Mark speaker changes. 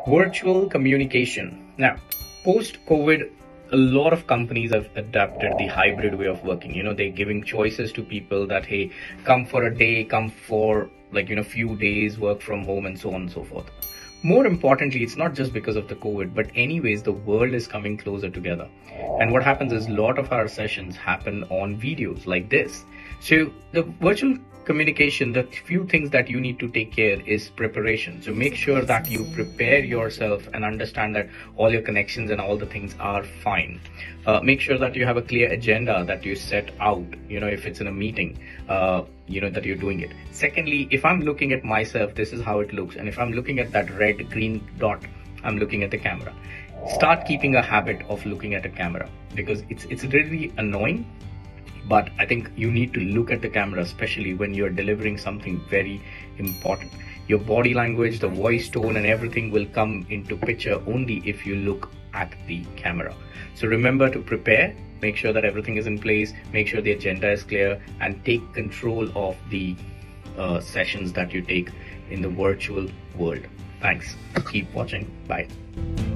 Speaker 1: Virtual communication. Now, post-COVID, a lot of companies have adapted the hybrid way of working. They're giving choices to people that, hey, come for a day, come for few days, work from home and so on and so forth. More importantly, it's not just because of the COVID, but anyways, the world is coming closer together. And what happens is a lot of our sessions happen on videos like this. So the virtual communication, the few things that you need to take care is preparation. So make sure that you prepare yourself and understand that all your connections and all the things are fine. Make sure that you have a clear agenda that you set out, if it's in a meeting, that you're doing it. Secondly, if I'm looking at myself, this is how it looks. And if I'm looking at that red green dot, I'm looking at the camera. Start keeping a habit of looking at a camera because it's really annoying. But I think you need to look at the camera, especially when you're delivering something very important. Your body language, the voice tone and everything will come into picture only if you look at the camera. So remember to prepare, make sure that everything is in place, make sure the agenda is clear, and take control of the sessions that you take in the virtual world. Thanks. Keep watching. Bye.